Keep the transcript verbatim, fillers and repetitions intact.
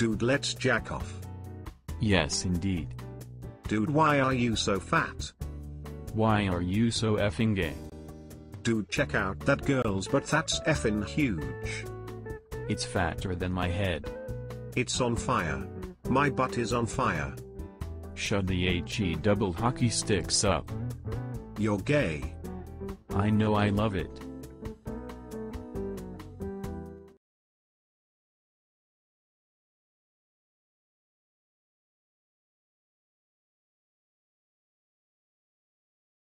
Dude, let's jack off. Yes indeed. Dude, why are you so fat? Why are you so effing gay? Dude, check out that girl's butt, that's effing huge. It's fatter than my head. It's on fire. My butt is on fire. Shut the he double hockey sticks up. You're gay. I know, I love it.